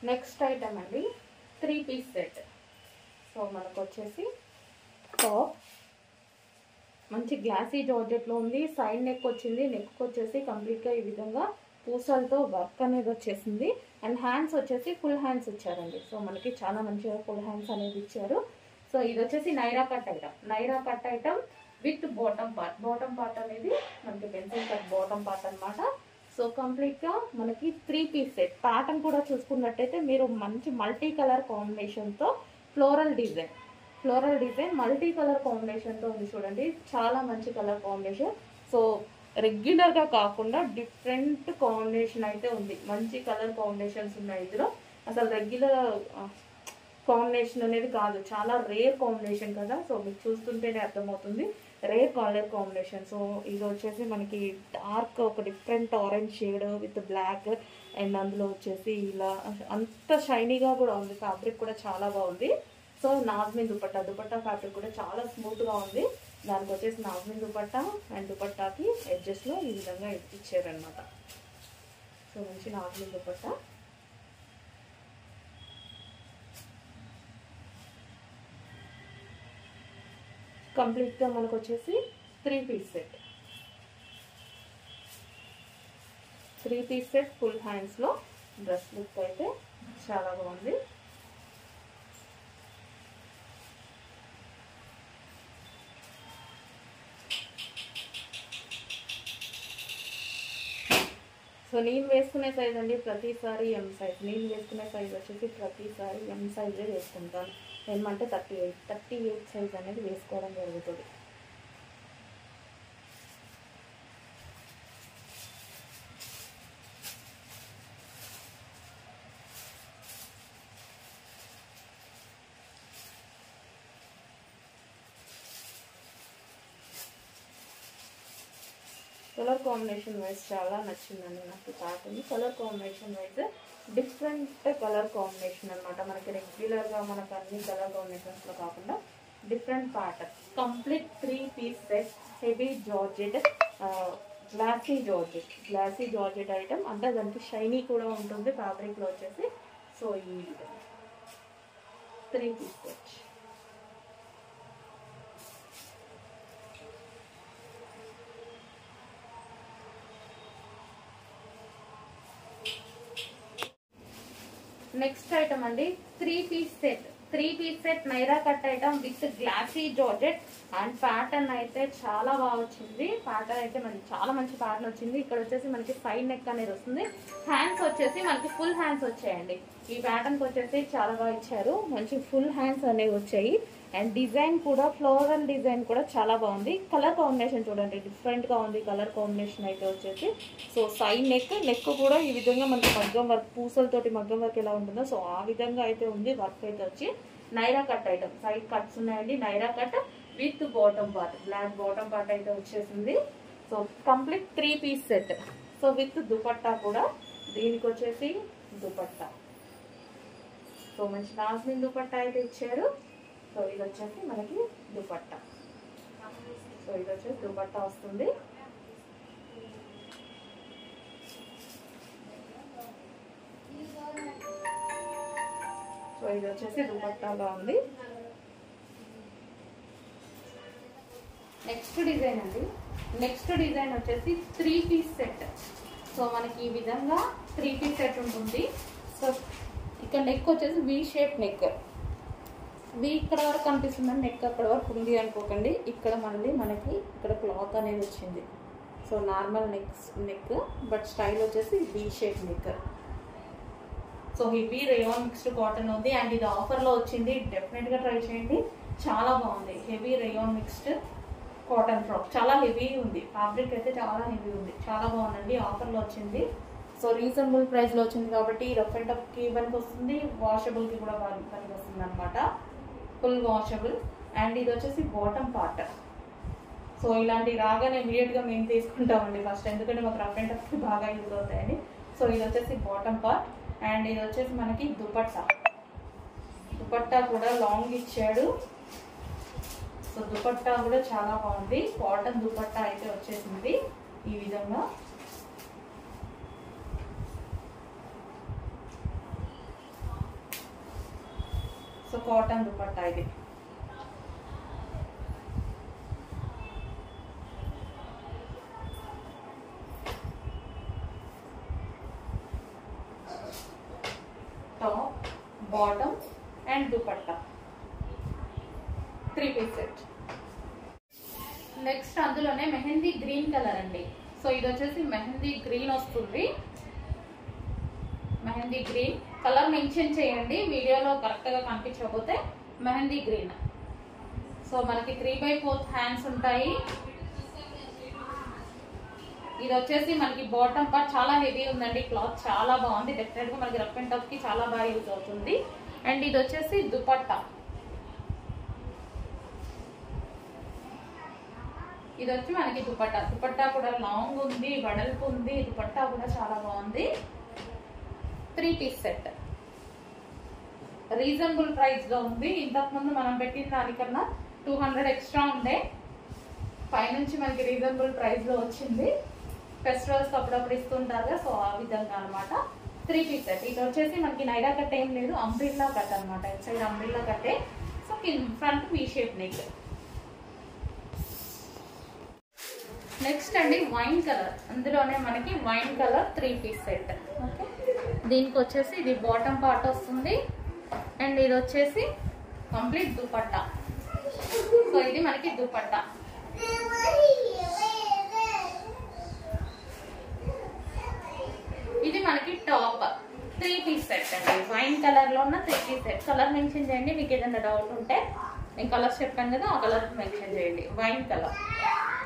Next item అండి 3 piece set. So మనకు వచ్చేసి టాప్ మంచి గ్లాసీ జార్జెట్లో ఉంది. సైడ్ నెక్ వచ్చింది. నెక్ వచ్చేసి కంప్లీట్గా ఈ విధంగా పూసలతో వర్క్ అనేది వచ్చేసింది. అండ్ హ్యాండ్స్ వచ్చేసి ఫుల్ హ్యాండ్స్ ఇచ్చారండి. సో మనకి చాలా మంచిగా ఫుల్ హ్యాండ్స్ అనేది ఇచ్చారు. సో ఇది వచ్చేసి Naira cut item. Naira cut item with bottom part. Bottom part అనేది మనకి పెన్సిల్ కట్ బాటమ్ పార్ట్ అనమాట. సో కంప్లీట్గా మనకి 3 పీస్ సెట్. ప్యాటర్న్ కూడా చూసుకున్నట్టయితే మీరు మంచి మల్టీ కలర్ కాంబినేషన్తో ఫ్లోరల్ డిజైన్ మల్టీ కలర్ కాంబినేషన్తో ఉంది చూడండి. చాలా మంచి కలర్ కాంబినేషన్. సో రెగ్యులర్గా కాకుండా డిఫరెంట్ కాంబినేషన్ అయితే ఉంది. మంచి కలర్ కాంబినేషన్స్ ఉన్నాయి ఇందులో. అసలు రెగ్యులర్ కాంబినేషన్ అనేది కాదు, చాలా రేర్ కాంబినేషన్ కదా. సో మీకు చూస్తుంటేనే అర్థమవుతుంది రేర్ కలర్ కాంబినేషన్. సో ఇది వచ్చేసి మనకి డార్క్ ఒక different orange shade with black. And అందులో వచ్చేసి ఇలా అంత షైనీగా కూడా ఉంది. ఫ్యాబ్రిక్ కూడా చాలా బాగుంది. సో నాజ్మిన్ దుపట్టా ఫ్యాబ్రిక్ కూడా చాలా స్మూత్గా ఉంది. దానికి వచ్చేసి నాజ్మిన్ దుపట్టా అండ్ దుపట్టాకి ఎడ్జెస్లో ఈ విధంగా ఇచ్చారనమాట. సో మంచి నాజ్మిన్ దుపట్టా. కంప్లీట్గా మనకు వచ్చేసి 3 piece set. 3 piece set full హ్యాండ్స్లో డ్రెస్ లుక్ అయితే చాలా బాగుంది. సో నేను వేసుకునే సైజ్ అండి ప్రతిసారి ఎం సైజ్. నేను వేసుకునే సైజ్ వచ్చేసి ప్రతిసారి ఎం సైజే వేసుకుంటాను. ఏమంటే 38 సైజ్ అనేది వేసుకోవడం జరుగుతుంది. కలర్ కాంబినేషన్ వైజ్ చాలా నచ్చిందండి నాకు pattern. Colour combination wise different colour combination అనమాట. మనకి రెగ్యులర్గా మనకు అన్ని కలర్ కాంబినేషన్స్లో కాకుండా different pattern. Complete 3 piece set heavy georgette glossy georgette item. అంటే దానికి షైనీ కూడా ఉంటుంది ఫ్యాబ్రిక్లో వచ్చేసి. సో ఈ 3 పీస్ సెట్. నెక్స్ట్ ఐటమ్ అండి 3 piece set. 3 piece set Naira cut item with glossy georgette. And pattern అయితే చాలా బాగా వచ్చింది. ప్యాటర్న్ అయితే మనకి చాలా మంచి ప్యాటర్న్ వచ్చింది. ఇక్కడ వచ్చేసి మనకి సైడ్ నెక్ అనేది వస్తుంది. హ్యాండ్స్ వచ్చేసి మనకి ఫుల్ హ్యాండ్స్ వచ్చాయండి. ఈ ప్యాటర్న్కి వచ్చేసి చాలా బాగా ఇచ్చారు. మంచి ఫుల్ హ్యాండ్స్ అనేవి వచ్చాయి. అండ్ డిజైన్ కూడా ఫ్లోరల్ డిజైన్ కూడా చాలా బాగుంది. కలర్ కాంబినేషన్ చూడండి డిఫరెంట్గా ఉంది కలర్ కాంబినేషన్ అయితే వచ్చేసి. సో సైడ్ నెక్ కూడా ఈ విధంగా మనకి మగ్గం వర్క్ పూసలతోటి మగ్గం వర్క్ ఎలా ఉంటుందో సో ఆ విధంగా అయితే ఉంది. వర్క్ అయితే వచ్చి Naira cut item. Side cuts ఉన్నాయండి. Naira cut with bottom part. Black bottom part అయితే వచ్చేసింది. So complete 3 piece set. So with dupatta కూడా. దీనికి వచ్చేసి దుపట్టా. సో మంచి నాజ్మిన్ దుపట్టా అయితే ఇచ్చారు. సో ఇది వచ్చేసి మనకి దుపట్టా. సో ఇది వచ్చేసి దుపట్టా వస్తుంది. సో ఇది వచ్చేసి దుపట్టాగా ఉంది. నెక్స్ట్ డిజైన్ అండి. నెక్స్ట్ డిజైన్ వచ్చేసి 3 పీస్ సెట్. సో మనకి ఈ విధంగా 3 పీస్ సెట్ ఉంటుంది. సో ఇక్కడ నెక్ వచ్చేసి వి షేప్ నెక్. వి ఇక్కడ వరకు కనిపిస్తుందని నెక్ అక్కడ వరకు ఉంది అనుకోకండి. ఇక్కడ మనకి ఇక్కడ క్లాత్ అనేది వచ్చింది. So normal neck but style వచ్చేసి V shape neck. So heavy rayon mixed cotton ఉంది. అండ్ ఇది ఆఫర్లో వచ్చింది. డెఫినెట్గా ట్రై చేయండి. చాలా బాగుంది. Heavy rayon mixed cotton frock. చాలా హెవీ ఉంది. ఫ్యాబ్రిక్ అయితే చాలా హెవీ ఉంది. చాలా బాగుందండి. ఆఫర్లో వచ్చింది. సో రీజనబుల్ ప్రైస్లో వచ్చింది కాబట్టి రఫ్ అండ్ టఫ్కి పనికి వస్తుంది. వాషబుల్కి కూడా పనికి వస్తుంది అనమాట. Full washable. అండ్ ఇది వచ్చేసి బాటమ్ పార్ట్. సో ఇలాంటి రాగానే ఇమీడియట్గా మేము తీసుకుంటామండి ఫస్ట్. ఎందుకంటే మాకు రఫ్ అండ్ టఫ్కి బాగా యూజ్ అవుతాయండి. సో ఇది వచ్చేసి బాటమ్ పార్ట్. అండ్ ఇది వచ్చేసి మనకి దుపట్టా కూడా లాంగ్ ఇచ్చాడు. సో దుపట్టా కూడా చాలా బాగుంది. కాటన్ దుపట్టా అయితే వచ్చేసింది ఈ విధంగా. సో కాటన్ దుపట్టా ఇది. Top, bottom and dupatta 3 piece set. Next అందులోనే మెహందీ గ్రీన్ కలర్ అండి. సో ఇది వచ్చేసి మెహందీ గ్రీన్ వస్తుంది. మెహందీ గ్రీన్ కలర్ మెన్షన్ చేయండి, వీడియోలో కరెక్ట్గా కనిపించకపోతే. మెహందీ గ్రీన్. సో మనకి 3/4 హ్యాండ్స్ ఉంటాయి. ఇది వచ్చేసి మనకి బాటమ్ పార్ట్ చాలా హెవీ ఉందండి, క్లాత్ చాలా బాగుంది. డెఫినెట్గా మనకి రఫ్ అండ్ టఫ్ కి చాలా బాగా యూజ్ అవుతుంది. అండ్ ఇది వచ్చేసి దుపట్టా. ఇది వచ్చి మనకి దుపట్టా. దుపట్టా కూడా లాంగ్ ఉంది, వెడల్పు ఉంది. దుపట్టా కూడా చాలా బాగుంది. 3 పీస్ సెట్. రీజనబుల్ ప్రైస్ లో ఉంది. ఇంతకుముందు మనం పెట్టిన దానికన్నా 200 ఎక్స్ట్రా ఉండే, పైనుంచి మనకి రీజనబుల్ ప్రైస్ లో వచ్చింది. ఫెస్టివల్స్ అప్పుడప్పుడు ఇస్తుంటారు కదా, సో ఆ విధంగా అనమాట. 3 పీస్ సెట్. ఇది వచ్చేసి మనకి నైరా కట్ ఏం లేదు, అంబ్రిల్లా కట్ అనమాట. ఇటు సైడ్ అంబ్రిల్లా కట్టే. So front V shape neck. Next అండి వైన్ కలర్. అందులోనే మనకి wine colour 3 piece set. Okay, దీనికి వచ్చేసి ఇది బాటమ్ పార్ట్ వస్తుంది అండ్ ఇది వచ్చేసి కంప్లీట్ దుపట్టా. సో ఇది మనకి దుపట్టా. ఇది మనకి టాప్. 3 పీస్ సెట్ అండి. వైన్ కలర్ లో ఉన్న 3 పీస్ సెట్. కలర్ మెన్షన్ చేయండి మీకు ఏదైనా డౌట్ ఉంటే. నేను కలర్స్ చెప్పాను కదా, ఆ కలర్ మెన్షన్ చేయండి. Wine colour.